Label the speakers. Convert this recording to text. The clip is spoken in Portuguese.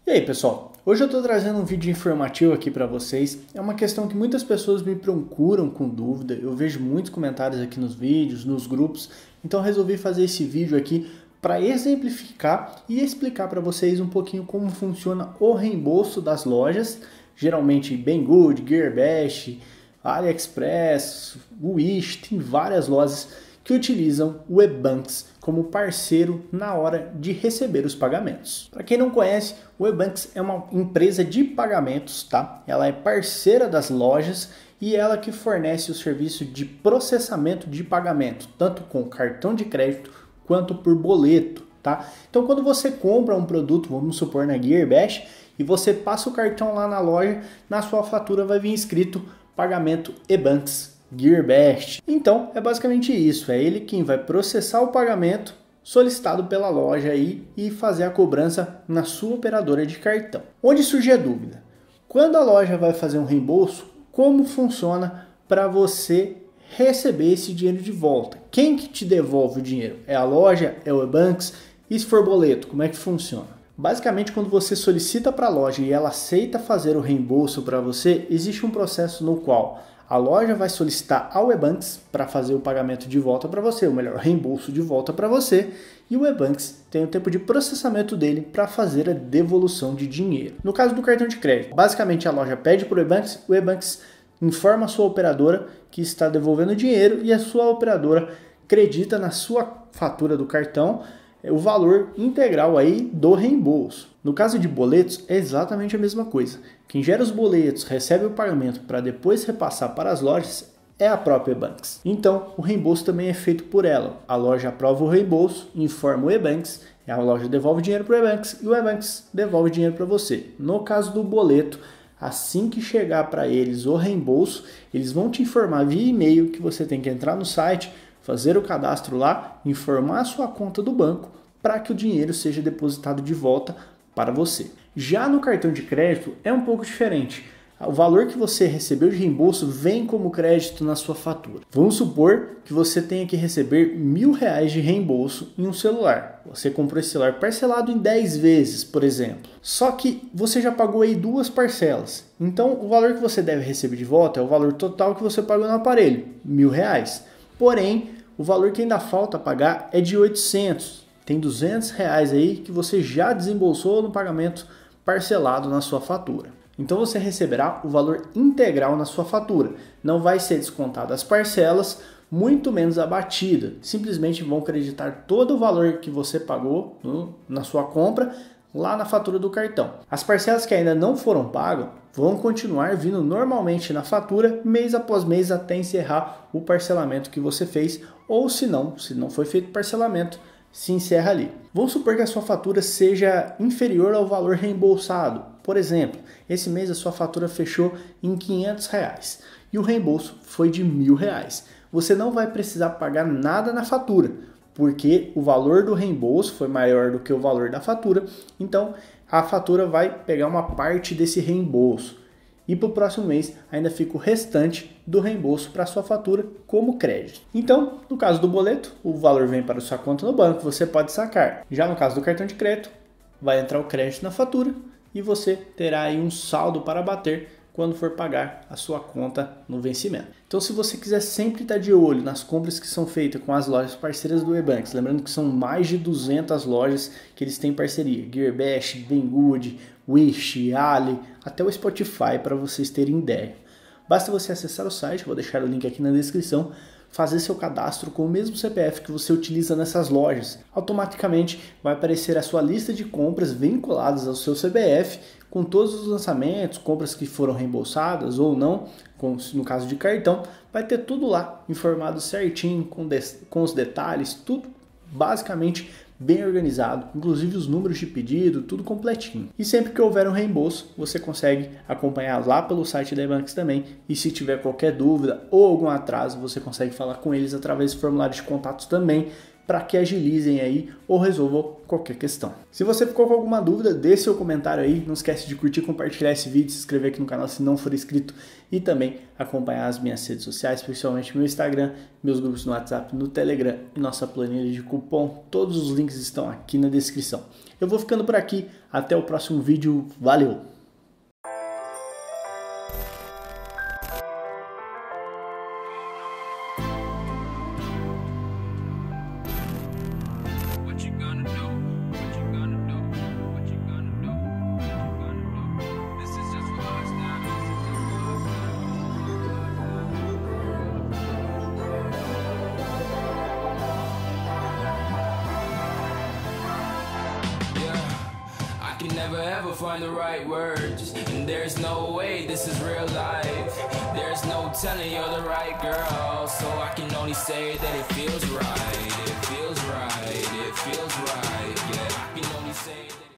Speaker 1: E aí, pessoal? Hoje eu estou trazendo um vídeo informativo aqui para vocês. É uma questão que muitas pessoas me procuram com dúvida. Eu vejo muitos comentários aqui nos vídeos, nos grupos. Então resolvi fazer esse vídeo aqui para exemplificar e explicar para vocês um pouquinho como funciona o reembolso das lojas. Geralmente Banggood, Gearbest, AliExpress, Wish, tem várias lojas que utilizam o Ebanks como parceiro na hora de receber os pagamentos. Para quem não conhece, o Ebanks é uma empresa de pagamentos, tá? Ela é parceira das lojas e ela que fornece o serviço de processamento de pagamento, tanto com cartão de crédito quanto por boleto, tá? Então, quando você compra um produto, vamos supor na Gearbest, e você passa o cartão lá na loja, na sua fatura vai vir escrito pagamento Ebanks Gearbest. Então é basicamente isso, é ele quem vai processar o pagamento solicitado pela loja aí e fazer a cobrança na sua operadora de cartão. Onde surge a dúvida? Quando a loja vai fazer um reembolso, como funciona para você receber esse dinheiro de volta? Quem que te devolve o dinheiro? É a loja? É o Ebanks? E se for boleto, como é que funciona? Basicamente, quando você solicita para a loja e ela aceita fazer o reembolso para você, existe um processo no qual a loja vai solicitar ao Ebanks para fazer o pagamento de volta para você, ou melhor, reembolso de volta para você, e o Ebanks tem o tempo de processamento dele para fazer a devolução de dinheiro. No caso do cartão de crédito, basicamente a loja pede para o Ebanks informa a sua operadora que está devolvendo o dinheiro e a sua operadora acredita na sua fatura do cartão o valor integral aí do reembolso. No caso de boletos, é exatamente a mesma coisa. Quem gera os boletos, recebe o pagamento para depois repassar para as lojas é a própria Ebanks. Então, o reembolso também é feito por ela. A loja aprova o reembolso, informa o Ebanks, a loja devolve o dinheiro para o Ebanks e o Ebanks devolve o dinheiro para você. No caso do boleto, assim que chegar para eles o reembolso, eles vão te informar via e-mail que você tem que entrar no site, fazer o cadastro lá, informar a sua conta do banco para que o dinheiro seja depositado de volta para você. Já no cartão de crédito é um pouco diferente. O valor que você recebeu de reembolso vem como crédito na sua fatura. Vamos supor que você tenha que receber R$1.000 de reembolso em um celular. Você comprou esse celular parcelado em 10 vezes, por exemplo. Só que você já pagou aí 2 parcelas. Então o valor que você deve receber de volta é o valor total que você pagou no aparelho, R$1.000. Porém, o valor que ainda falta pagar é de 800. Tem R$200 aí que você já desembolsou no pagamento parcelado na sua fatura. Então você receberá o valor integral na sua fatura. Não vai ser descontado as parcelas, muito menos a batida. Simplesmente vão creditar todo o valor que você pagou na sua compra lá na fatura do cartão. As parcelas que ainda não foram pagas vão continuar vindo normalmente na fatura mês após mês até encerrar o parcelamento que você fez, ou se não foi feito parcelamento, se encerra ali. Vamos supor que a sua fatura seja inferior ao valor reembolsado. Por exemplo, esse mês a sua fatura fechou em R$500 e o reembolso foi de R$1.000. Você não vai precisar pagar nada na fatura, porque o valor do reembolso foi maior do que o valor da fatura, então a fatura vai pegar uma parte desse reembolso. E para o próximo mês ainda fica o restante do reembolso para a sua fatura como crédito. Então, no caso do boleto, o valor vem para a sua conta no banco, você pode sacar. Já no caso do cartão de crédito, vai entrar o crédito na fatura e você terá aí um saldo para bater quando for pagar a sua conta no vencimento. Então, se você quiser sempre estar de olho nas compras que são feitas com as lojas parceiras do Ebanks, lembrando que são mais de 200 lojas que eles têm parceria, Gearbest, Banggood, Wish, Ali, até o Spotify, para vocês terem ideia. Basta você acessar o site, vou deixar o link aqui na descrição, fazer seu cadastro com o mesmo CPF que você utiliza nessas lojas. Automaticamente vai aparecer a sua lista de compras vinculadas ao seu CPF, com todos os lançamentos, compras que foram reembolsadas ou não, no caso de cartão, vai ter tudo lá, informado certinho, com os detalhes, tudo basicamente bem organizado, inclusive os números de pedido, tudo completinho. E sempre que houver um reembolso, você consegue acompanhar lá pelo site da Ebanks também, e se tiver qualquer dúvida ou algum atraso, você consegue falar com eles através do formulário de contatos também, para que agilizem aí ou resolvam qualquer questão. Se você ficou com alguma dúvida, deixe seu comentário aí, não esquece de curtir, compartilhar esse vídeo, se inscrever aqui no canal se não for inscrito e também acompanhar as minhas redes sociais, principalmente meu Instagram, meus grupos no WhatsApp, no Telegram e nossa planilha de cupom. Todos os links estão aqui na descrição. Eu vou ficando por aqui, até o próximo vídeo, valeu!
Speaker 2: Can never ever find the right words, and there's no way this is real life. There's no telling you're the right girl, so I can only say that it feels right. It feels right, it feels right, yeah. I can only say that